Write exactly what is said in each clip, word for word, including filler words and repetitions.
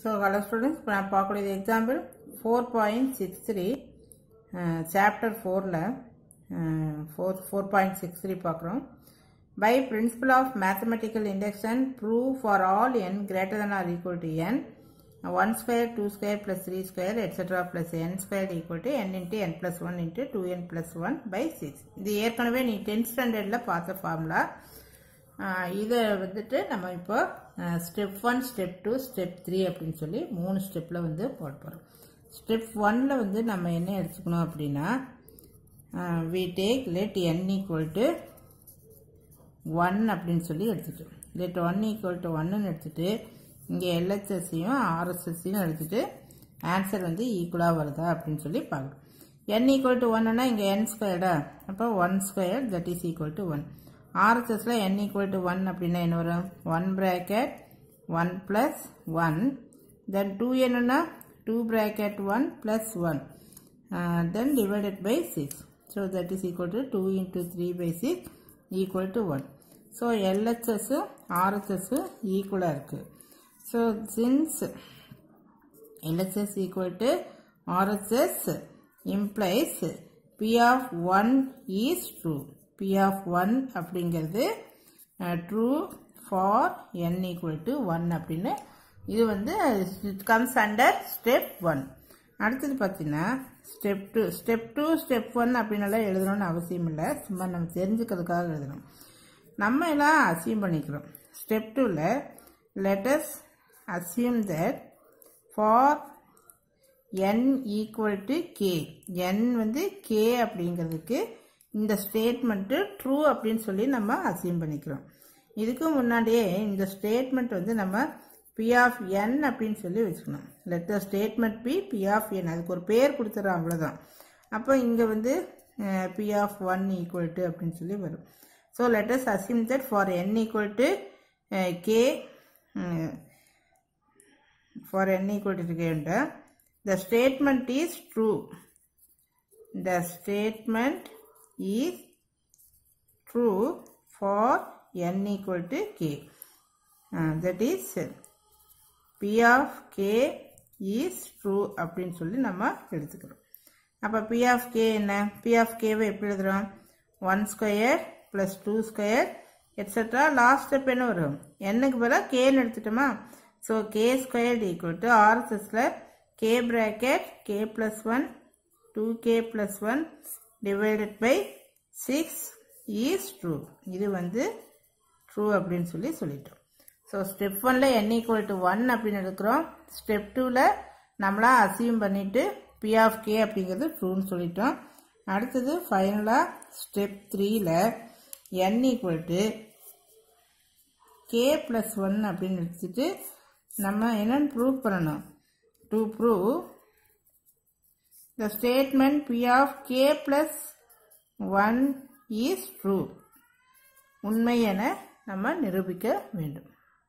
So, hello students, இப்போ நான் பார்க்கக்கூடிய example four point six three uh, chapter four ல uh, four point six three பார்க்கிறோம். By principle of mathematical induction, prove for all n greater than or equal to n, one square, two square plus three square, et cetera plus n square equal to n into n plus one into two n plus one by six. இது ஏற்கனவே நீ tenth standardல பார்த்த formula. இதை வந்துட்டு நம்ம இப்போ step one step two step three அப்படின்னு சொல்லி மூணு ஸ்டெப்பில் வந்து போட போகிறோம். ஸ்டெப் ஒன்னில் வந்து நம்ம என்ன எடுத்துக்கணும் அப்படின்னா we take let n equal to one அப்படின்னு சொல்லி எடுத்துட்டு லெட் ஒன் ஈக்குவல் டு ஒன்னு எடுத்துட்டு இங்கே எல்ஹெச்எஸ்ஸையும் ஆர்எஸ்எஸ்ஸையும் எடுத்துட்டு ஆன்சர் வந்து ஈக்குவலாக வருதா அப்படின்னு சொல்லி பார்க்கணும். என் ஈக்குவல் டு ஒன்னுனா இங்கே என் ஸ்கொயர்டா, அப்போ one square that is equal to one. ஆர்எஸ்எஸ்ல n equal to one அப்படின்னா என்ன வரும்? one bracket one plus one, then two n னா two bracket one plus one, uh, then divided by six. So that is equal to two into three by six equal to one. So L H S R H S equal இருக்கு. So since L H S equal to R H S implies P of one is true. P of one அப்படிங்கிறது true for n equal to one அப்படின்னு இது வந்து it comes under step one. அடுத்தது பார்த்தீங்கன்னா step two step two step one அப்படின்னால எழுதணும்னு அவசியம் இல்லை, சும்மா நம்ம தெரிஞ்சுக்கிறதுக்காக எழுதணும். நம்ம எல்லாம் அசியூம் பண்ணிக்கிறோம். step twoல let us assume that for n equal to k, n வந்து k அப்படிங்கிறதுக்கு இந்த ஸ்டேட்மெண்ட் ட்ரூ அப்படின்னு சொல்லி நம்ம அசியூம் பண்ணிக்கிறோம். இதுக்கு முன்னாடியே இந்த ஸ்டேட்மெண்ட் வந்து நம்ம P of n அப்படின்னு சொல்லி வச்சுக்கணும். Let the statement P P of n, அதுக்கு ஒரு பேர் கொடுத்துறோம், அவ்வளோதான். அப்போ இங்கே வந்து P of one equal to அப்படின்னு சொல்லி வரும். So let us assume that for n equal to k, for n equal to k, the statement is true. The statement is true for n equal to k. Uh, that is P of k is true அப்படின்னு சொல்லி நம்ம எடுத்துக்கிறோம். அப்போ P of k என்ன? P of k வை எப்படி எழுதுறோம்? one square plus two square etc. Last step என்ன வரும்? nக்கு பதிலாக kன்னு எடுத்துட்டோமா? So k squared equal to R S S ல k bracket k plus one two k plus one divided by six is true. இது வந்து true அப்படின்னு சொல்லி சொல்லிட்டோம். ஸோ ஸ்டெப் ஒன்ல n equal to one அப்படின்னு எடுக்கிறோம். ஸ்டெப் டூல நம்மளா அசியூம் பண்ணிட்டு P of k அப்படிங்கிறது ட்ரூன்னு சொல்லிட்டோம். அடுத்தது ஃபைனலா ஸ்டெப் த்ரீல n equal to k plus one அப்படின்னு எடுத்துட்டு நம்ம என்னன்னு ப்ரூவ் பண்ணணும்? To prove the statement P of k plus one is true. உண்மை என நம்ம நிரூபிக்க வேண்டும்.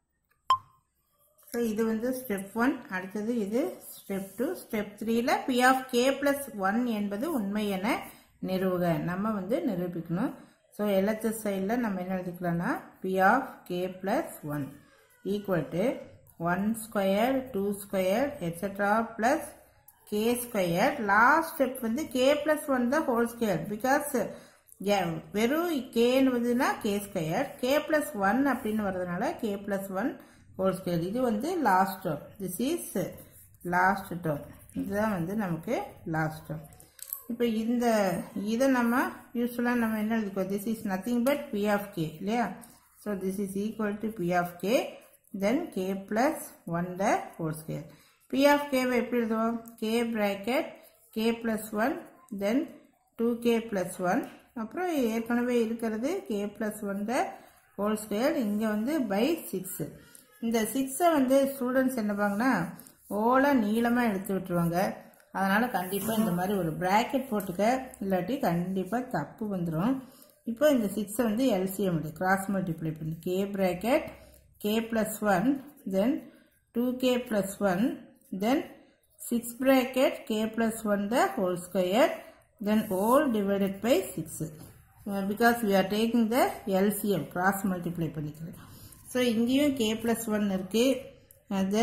ஸோ இது வந்து ஸ்டெப் ஒன். அடுத்தது இது ஸ்டெப் டூ. ஸ்டெப் த்ரீல P of k plus one என்பது உண்மை என நிறுவுக நம்ம வந்து நிரூபிக்கணும். ஸோ L H S சைடில் நம்ம என்ன எழுதிக்கலாம்னா P of k plus one equal to one square two square etc. plus k square. Last step வந்து k plus one the whole square, because வெறும் k வந்துன்னா k square, k plus one அப்படின்னு வரதுனால k plus one whole square. இது வந்து last term. This is last term. இதுதான் வந்து நமக்கு லாஸ்ட் டேர்ம். இப்போ இந்த இதை நம்ம யூஸ்வலாக நம்ம என்ன எழுதிக்குவோம்? This is nothing but P of k இல்லையா? So this is equal to P of k then k plus one the whole square. P of k வை எப்படி எழுதுவோம்? k bracket k plus one then two k plus one, அப்புறம் ஏற்கனவே இருக்கிறது k plus one the whole square, இங்கே வந்து by six. இந்த சிக்ஸை வந்து ஸ்டூடெண்ட்ஸ் என்ன பாங்கன்னா ஓல நீளமாக எடுத்து விட்டுருவாங்க. அதனால் கண்டிப்பாக இந்த மாதிரி ஒரு ப்ராக்கெட் போட்டுக்க, இல்லாட்டி கண்டிப்பாக தப்பு வந்துடும். இப்போ இந்த சிக்ஸை வந்து எல்சிஎம் கிராஸ் மல்டிப்ளை பண்ணி k bracket k plus one then two k plus one then six bracket k plus one the whole square then all divided by six, uh, because we are taking the L C M cross multiply பண்ணிக்கிறேன். So இங்கேயும் k plus one இருக்கு, and then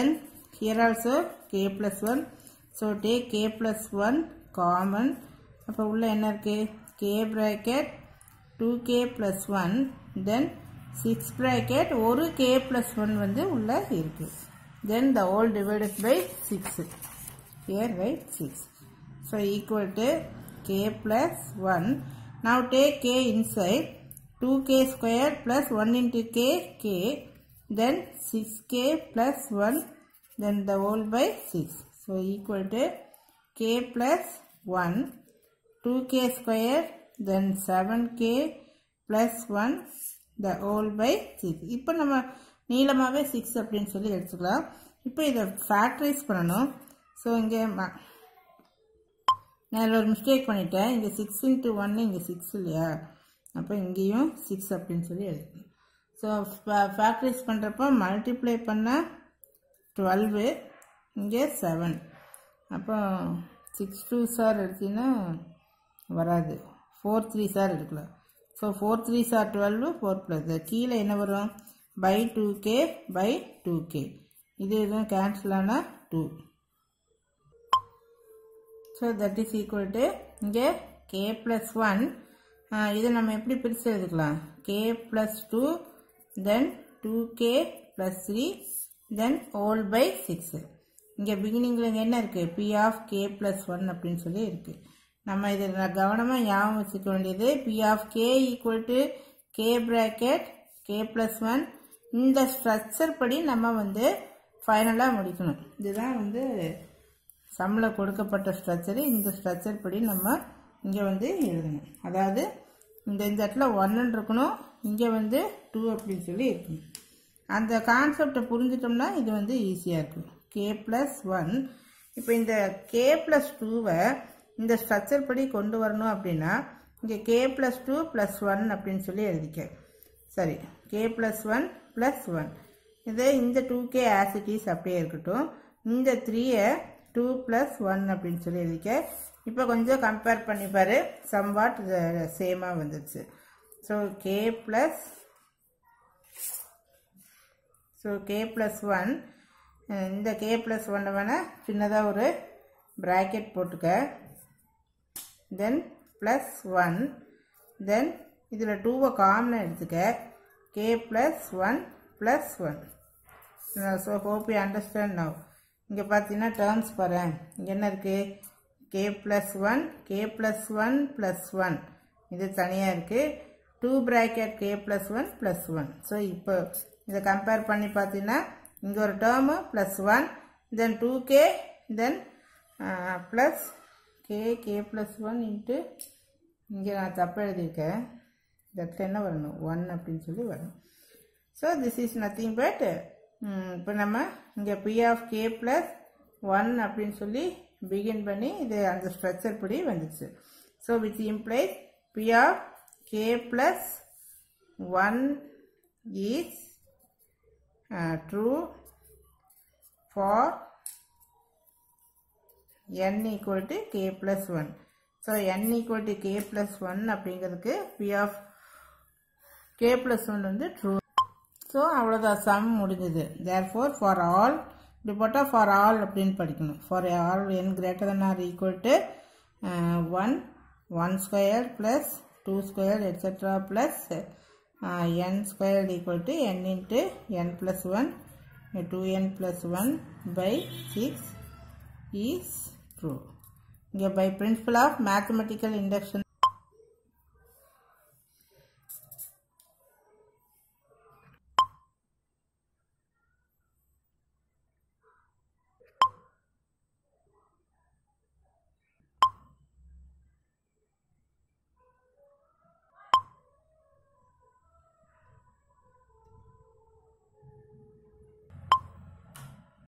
here also k plus one. So take k plus one common. அப்போ உள்ள என்ன இருக்கு? K bracket two k plus one, then six bracket ஒரு k plus one வந்து உள்ள இருக்கு. Then the whole divided by six. Here write six. So equal to k plus one. Now take k inside. two k square plus one into k, k. Then six k plus one. Then the whole by six. So equal to k plus one. two k square. Then seven k plus one. The whole by six. இப்போ நம்ம நீளமாவே six அப்படின்னு சொல்லி எடுத்துக்கலாம். இப்போ இதை factorise பண்ணணும். So இங்கே நான் ஒரு மிஸ்டேக் பண்ணிட்டேன். இங்கே சிக்ஸ் இன்ட்டு ஒன்று இங்கே சிக்ஸ் இல்லையா, அப்போ இங்கேயும் சிக்ஸ் அப்படின்னு சொல்லி எடுக்கணும். ஸோ ஃபேக்டரைஸ் பண்ணுறப்போ மல்டிப்ளை பண்ணால் டுவெல்வு, இங்கே செவன். அப்போ சிக்ஸ் டூ சார் எடுத்தீங்கன்னா வராது, ஃபோர் த்ரீ சார் எடுக்கலாம். So four three sir twelve, four plus கீழே என்ன வரும்? By two k by two k. இது எதுவும் கேன்சல் ஆனால் two. So that is equal to இங்கே கே ப்ளஸ் ஒன். இதை நம்ம எப்படி பிரித்து எழுதிக்கலாம்? K plus two, then two k plus three, then whole by six. இங்கே பிகினிங்கில் இங்கே என்ன இருக்குது? P of k plus one அப்படின்னு சொல்லி இருக்குது. நம்ம இதை கவனமாக ஞாபகம் வச்சுக்க வேண்டியது P of k equal to k bracket k plus one. இந்த ஸ்ட்ரக்சர் படி நம்ம வந்து ஃபைனலாக முடிக்கணும். இதுதான் வந்து சம்மில் கொடுக்கப்பட்ட ஸ்ட்ரக்சரு. இந்த ஸ்ட்ரக்சர் படி நம்ம இங்கே வந்து எழுதணும். அதாவது இந்த இந்த இடத்துல ஒன்றுன்னு இருக்கணும், இங்கே வந்து டூ அப்படின்னு சொல்லி இருக்கணும். அந்த கான்செப்டை புரிஞ்சிட்டோம்னா இது வந்து ஈஸியாக இருக்கும். K plus one. இப்போ இந்த கே ப்ளஸ் டூவை இந்த ஸ்ட்ரக்சர் படி கொண்டு வரணும் அப்படின்னா இங்கே k plus two plus one அப்படின்னு சொல்லி எழுதிக்க. சரி, k plus one plus one. இது இந்த டூ கே ஆசிட்டிஸ் அப்படியே இருக்கட்டும். இந்த த்ரீயை டூ ப்ளஸ் ஒன் அப்படின்னு சொல்லி எழுதிக்க. இப்போ கொஞ்சம் கம்பேர் பண்ணிப்பாரு, சம்வாட் சேமாக வந்துடுச்சு. So k plus so k plus one. இந்த கே ப்ளஸ் ஒன்னை வேணால் சின்னதாக ஒரு ப்ராக்கெட் போட்டுக்க. தென் ப்ளஸ் ஒன். தென் இதில் டூவை காமனாக எடுத்துக்க. K plus one plus one. So hope you understand now. இங்கே பார்த்தீங்கன்னா டேர்ம்ஸ் பாரு, இங்கே என்ன இருக்குது? K plus one, k plus one plus one, இது தனியாக இருக்குது. Two bracket k plus one plus one. So இப்போ இதை கம்பேர் பண்ணி பார்த்தீங்கன்னா இங்கே ஒரு term plus one, then two k, then plus k k plus one into இங்கே நான் தப்பாக எழுதியிருக்கேன். இந்த இடத்துல என்ன வரணும்? ஒன் அப்படின்னு சொல்லி வரணும். So this is nothing but இப்போ நம்ம இங்கே P of k plus one அப்படின்னு சொல்லி பிகின் பண்ணி இது அந்த ஸ்ட்ரக்சர் படி வந்துச்சு. So which implies P of k plus one is true for n equal to k plus one. So n equal to k plus one அப்படிங்கிறதுக்கு p of k plus one வந்து true. So அவ்வளோதான், sum முடிஞ்சது. Therefore for all, இப்படி போட்டால் for all அப்படின்னு படிக்கணும். For all n greater than or equal to uh, one, one square plus two square etc plus uh, n square equal to n into n plus one, two n plus one by six is true. இங்கே by principle of mathematical induction